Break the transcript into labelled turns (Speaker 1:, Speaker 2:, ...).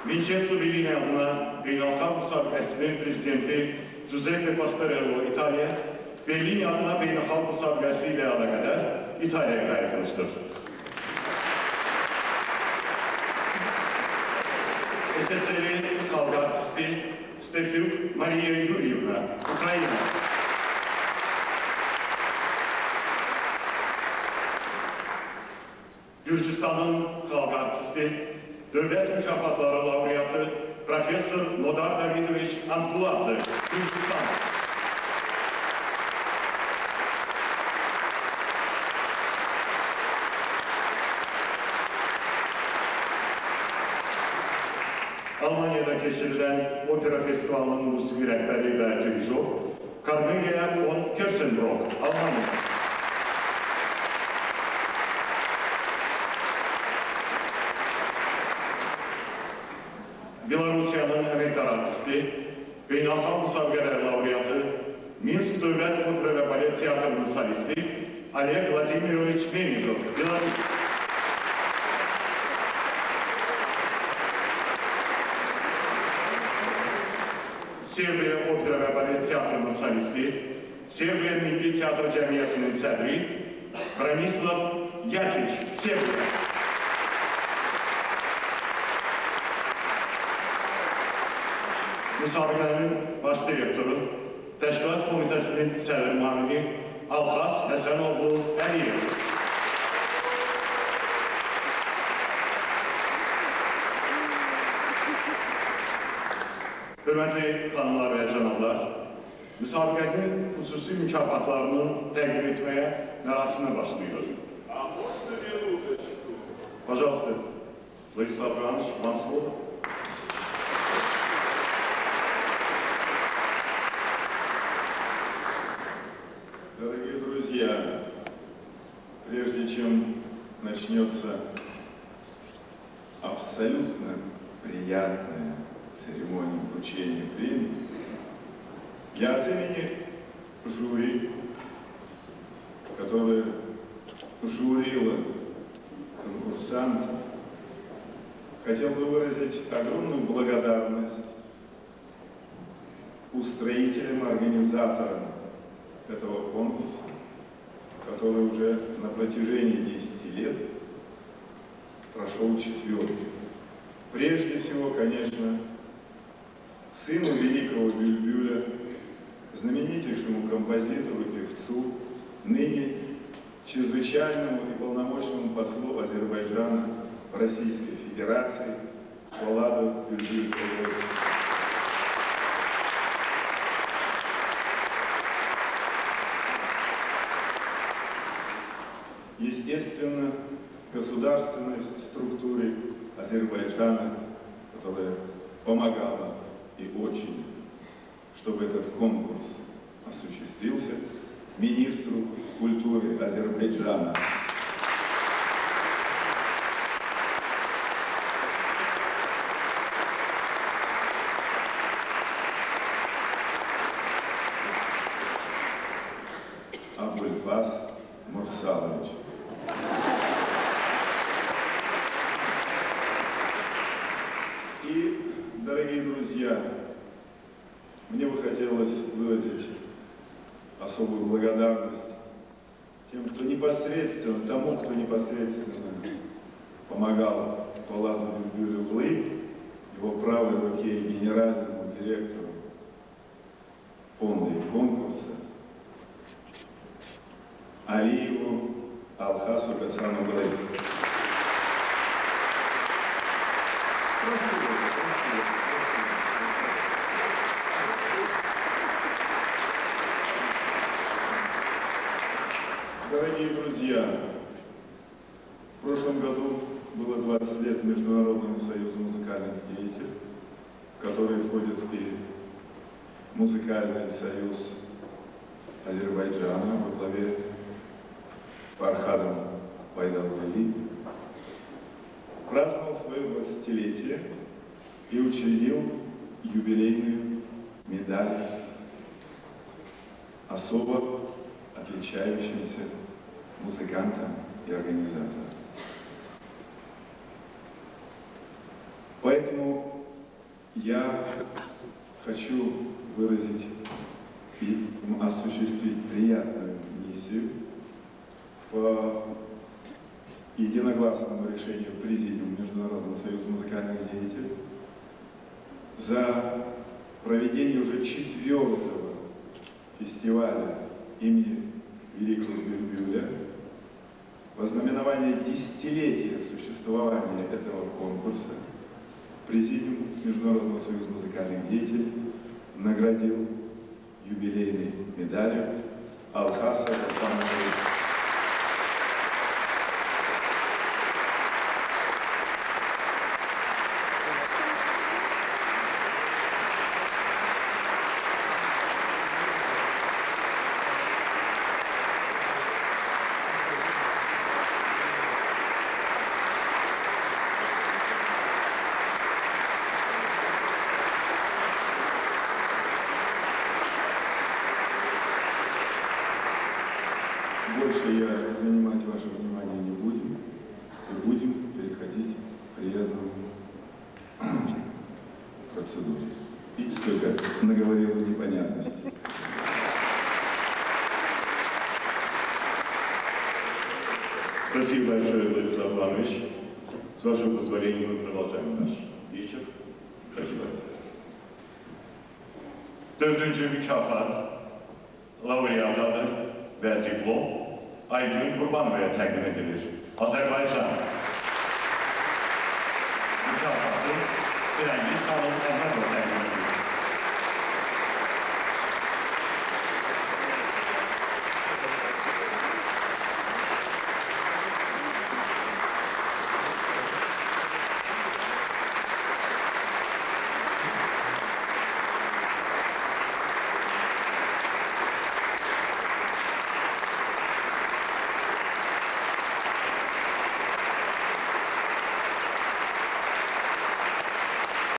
Speaker 1: Vincenzo Bellini adına Beynelhalk Müsabakası'nın prezidenti Giuseppe Pastorello İtalya, Bellini adına Beynelhalk Müsabakası ile alakadar İtalya'ya davetlidir. SSR'in halk artisti Stefan Maria Yuryevna, Ukrayna. Gürcistan'ın halk artisti, devlet mükafatları laureatı Profesör Nodar Davidovich Antuladze, Gürcistan. Almanya'da geçirilen opera festivalinin musiki rehberi ve dirigör Cornelia von Kersenbrock, Almanya. Belarusya'nın emektar artisti, Beynelhalk Müsabakalar laureatı, Minsk Devlet Opera ve Balet Tiyatrosu'nun solisti Oleg Vladimirovich Melnikov, Belarus. Serbiya Opera ve Balet Tiyatrosu'nun solisti, Serbiya Milli Tiyatro Cemiyeti'nin sədri Branislav Yakic, Serbiya. Müsabiqənin baş direktoru, Təşkilat Komitəsinin sədr müavini Alxaz Həsənoğlu Əliyev. Hörmətli xanımlar və cənablar, müsabiqənin xüsusi mükafatlarını təqdim etməyə mərasimə başlayırıq. Пожалуйста, Владислав Иванович, вам слово.
Speaker 2: Дорогие друзья, прежде чем начнется абсолютно приятная церемония вручения премии, я от имени жюри, которое жюрило конкурсанта, хотел бы выразить огромную благодарность устроителям, организаторам этого конкурса, который уже на протяжении 10 лет прошел 4-й. Прежде всего, конечно, сыну великого Бюльбюля, знаменитейшему композитору и певцу, ныне чрезвычайному и полномочному послу Азербайджана в Российской Федерации Поладу Бюльбюлю. Естественно, государственной структуре Азербайджана, которая помогала и очень, чтобы этот конкурс осуществился, министру культуры Азербайджана. Абульфаз Мурсалович. И, дорогие друзья, мне бы хотелось выразить особую благодарность тем, кто непосредственно, тому, кто непосредственно помогал Поладу Бюльбюлю, его правой руке и генеральному директору фонда и конкурса Алиеву Алхасу Гасану Галаеву. Дорогие друзья, в прошлом году было 20 лет Международному союзу музыкальных деятелей, в который входит и Музыкальный союз Азербайджана во главе с Фархадом Пайдалвали, праздновал свое 20-летие и учредил юбилейную медаль особо отличающимся музыкантам и организаторам. Поэтому Я хочу выразить и осуществить приятную миссию по единогласному решению Президиума Международного союза музыкальных деятелей за проведение уже 4-го фестиваля имени Великого Бюльбюля, во знаменование десятилетия существования этого конкурса Президиум Международного союза музыкальных деятелей наградил юбилейной медалью Алхаса Гасанова. Больше я занимать ваше внимание не будем, и будем переходить к приятному процедуре. И столько наговорил непонятностей.
Speaker 1: Спасибо большое, Владислав Иванович. С вашего позволения мы продолжаем наш вечер. Спасибо. Dördüncü mükafat laureat adı ve diplom Aygün Kurbanova'ya təqdim edilir. Azərbaycan mükafatı Firəngiz xanım Əhmədova təqdim edilir.